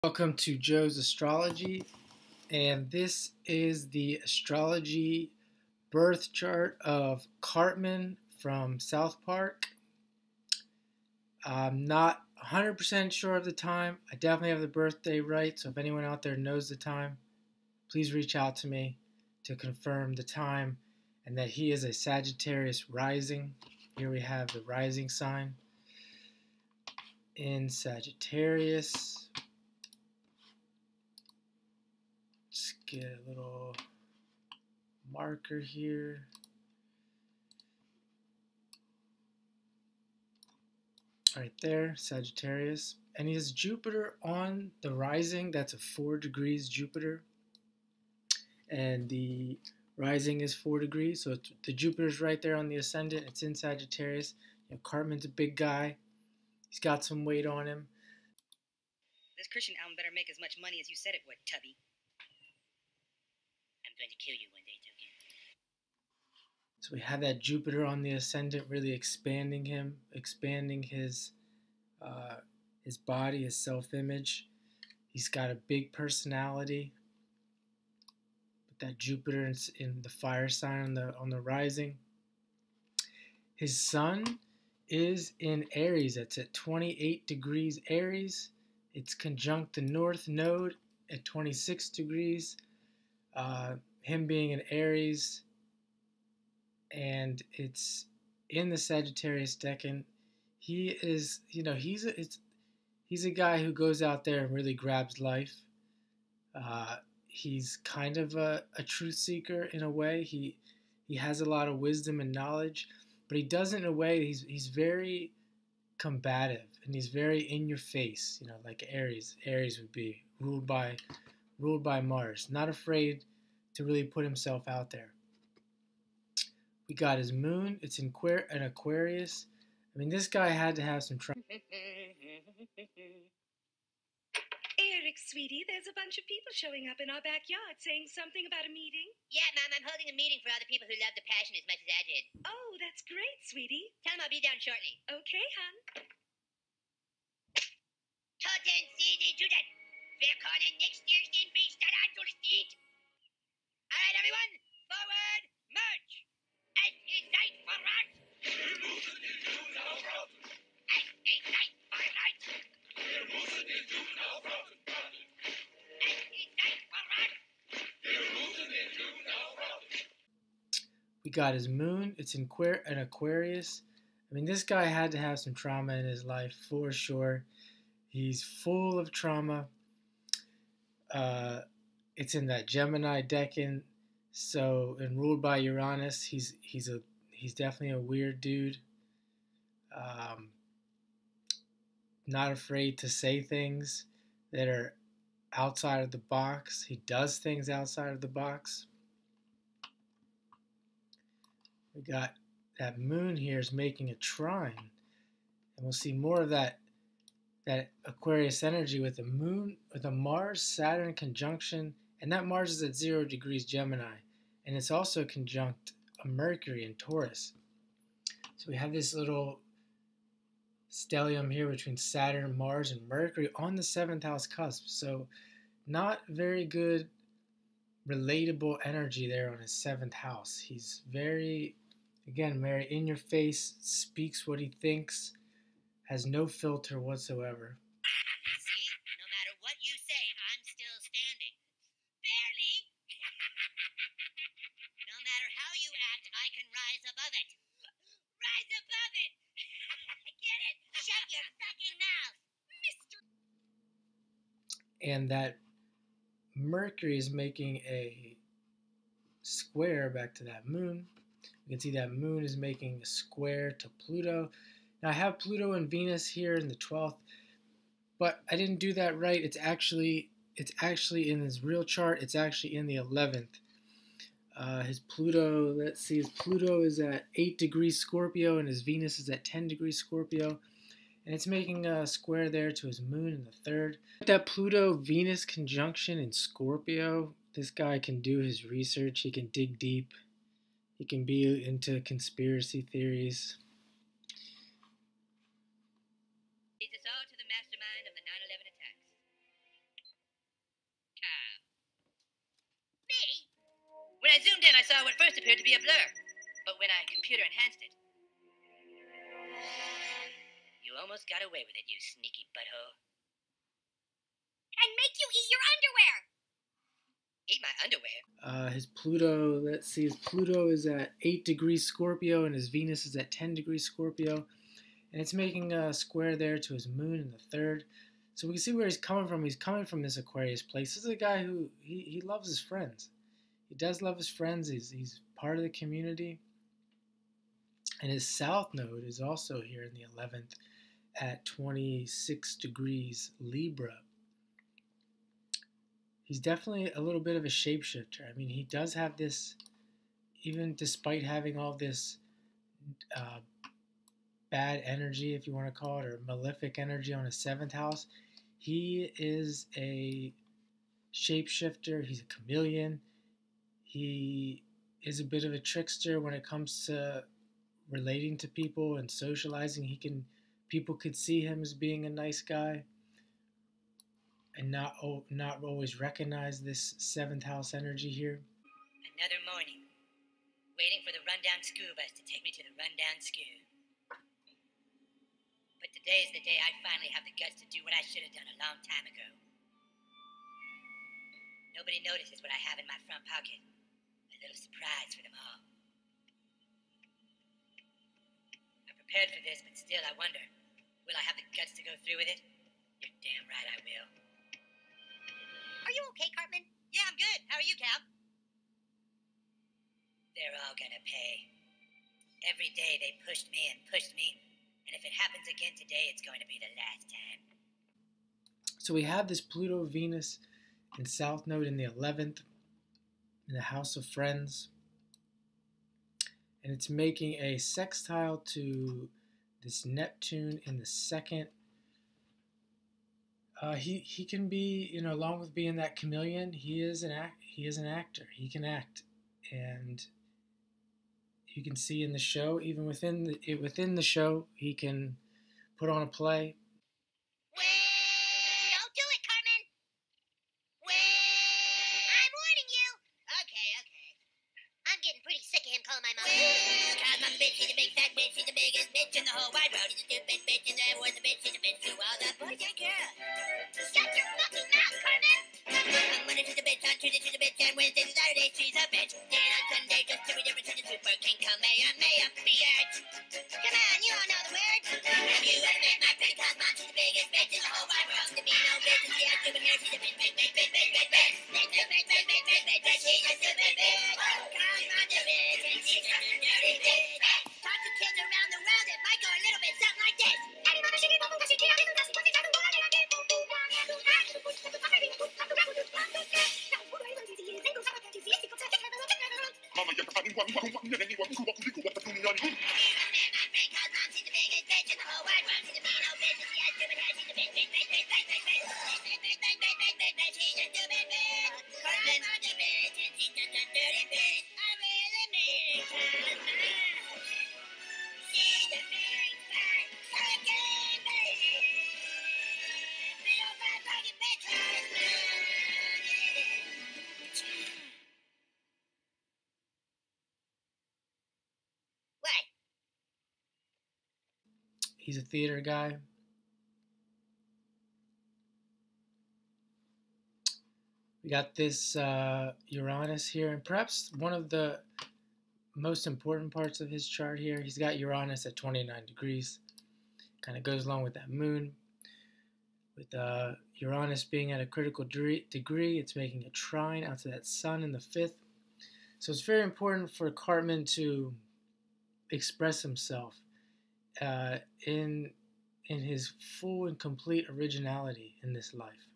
Welcome to Joe's Astrology, and this is the astrology birth chart of Cartman from South Park. I'm not 100% sure of the time. I definitely have the birthday right, so if anyone out there knows the time, please reach out to me to confirm the time and that he is a Sagittarius rising. Here we have the rising sign in Sagittarius. Let's get a little marker here. Right there, Sagittarius. And he has Jupiter on the rising. That's a 4 degrees Jupiter. And the rising is 4 degrees. So the Jupiter's right there on the ascendant. It's in Sagittarius. You know, Cartman's a big guy. He's got some weight on him. This Christian album better make as much money as you said it would, Tubby. I'm going to kill you one day, Token. So we have that Jupiter on the ascendant really expanding him, expanding his body, his self-image. He's got a big personality. With that Jupiter in the fire sign on the rising. His sun is in Aries. It's at 28 degrees Aries. It's conjunct the North Node at 26 degrees. Him being in Aries, and it's in the Sagittarius decan. He is, he's a guy who goes out there and really grabs life. He's kind of a truth seeker in a way. He has a lot of wisdom and knowledge, but he does it in a way he's very combative and he's very in your face. Like Aries. Aries would be ruled by Mars. Not afraid to really put himself out there. We got his moon. It's in an Aquarius. I mean, this guy had to have some trouble. Eric, sweetie, there's a bunch of people showing up in our backyard saying something about a meeting. Yeah, Mom, I'm holding a meeting for all the people who love the Passion as much as I did. Oh, that's great, sweetie. Tell them I'll be down shortly. Okay, hon. Toten Sie Juden. Wir können nicht durch den Widerstand durchsteht. All right, everyone, forward, march. Es ist Zeit für Rat. Wir müssen den Juden aufraufen. Es ist Zeit für Rat. Wir müssen den Juden aufraufen. Es ist Zeit für Rat. Wir müssen den Juden aufraufen. We got his moon. It's in an Aquarius. I mean, this guy had to have some trauma in his life for sure. He's full of trauma. It's in that Gemini decan, and ruled by Uranus. He's definitely a weird dude. Not afraid to say things that are outside of the box. He does things outside of the box. We got that moon here is making a trine, and we'll see more of that Aquarius energy with the moon, with a Mars-Saturn conjunction, and that Mars is at 0 degrees Gemini, and it's also conjunct a Mercury in Taurus. So we have this little stellium here between Saturn, Mars, and Mercury on the 7th house cusp. So not very good relatable energy there on his 7th house. He's very in your face, speaks what he thinks, has no filter whatsoever. See, no matter what you say, I'm still standing. Barely. No matter how you act, I can rise above it. Rise above it. Get it? Shut your fucking mouth, Mr. And that Mercury is making a square back to that moon. You can see that moon is making a square to Pluto. Now I have Pluto and Venus here in the 12th, but I didn't do that right. It's actually in his real chart. It's actually in the 11th. His Pluto, let's see, his Pluto is at 8 degrees Scorpio and his Venus is at 10 degrees Scorpio. And it's making a square there to his moon in the 3rd. That Pluto-Venus conjunction in Scorpio, this guy can do his research. He can dig deep. He can be into conspiracy theories. Leads us all to the mastermind of the 9/11 attacks. I zoomed in, I saw what first appeared to be a blur. But when I computer enhanced it, you almost got away with it, you sneaky butthole. And make you eat your underwear. Eat my underwear? His Pluto, let's see, his Pluto is at 8 degrees Scorpio and his Venus is at 10 degrees Scorpio. And it's making a square there to his moon in the third. So we can see where he's coming from. He's coming from this Aquarius place. This is a guy who, he loves his friends. He does love his friends. He's part of the community. And his South Node is also here in the 11th at 26 degrees Libra. He's definitely a little bit of a shapeshifter. I mean, he does have this, even despite having all this bad energy, if you want to call it, or malefic energy on his 7th house, he is a shapeshifter. He's a chameleon. He is a bit of a trickster when it comes to relating to people and socializing. People could see him as being a nice guy and not always recognize this 7th house energy here. Another morning, waiting for the rundown school bus to take me to the rundown school. But today is the day I finally have the guts to do what I should have done a long time ago. Nobody notices what I have in my front pocket. A little surprise for them all. I'm prepared for this, but still I wonder, will I have the guts to go through with it? You're damn right I will. Are you okay, Cartman? Yeah, I'm good. How are you, Cal? They're all gonna pay. Every day they pushed me, and if it happens again today, it's going to be the last time. So we have this Pluto, Venus, and South Node in the 11th, in the House of Friends. And it's making a sextile to this Neptune in the 2nd. He can be, along with being that chameleon, he is an actor. He can act, and you can see in the show, even within the show, he can put on a play. Don't do it, Cartman. I'm warning you. Okay. I'm getting pretty sick of him calling my mom. Cause my bitch, she's a big fat bitch, she's the biggest bitch in the whole wide world. She's a stupid bitch, and there was a bitch, she's a bitch to all the boys and girls. Shut your fucking mouth, Cartman. On Monday she's a bitch, on Tuesday she's a bitch, and Wednesday to Saturday she's a bitch. Then on Sunday just to be different to the Super King Kamehameha, bitch. Come on, you all know the words. Have you ever met my friend Cosmon? She's the biggest bitch in the whole wide world. To be no bitch, and she has stupid hair, she's a bitch, bitch. She's a stupid bitch. She's a stupid bitch. Cosmon's a bitch, and she's just a dirty bitch. Talk to kids around the world, it might go a little bit something like this. He's a theater guy. We got this Uranus here, and perhaps one of the most important parts of his chart here, he's got Uranus at 29 degrees. Kind of goes along with that moon. With Uranus being at a critical degree, it's making a trine out to that sun in the 5th. So it's very important for Cartman to express himself in his full and complete originality in this life.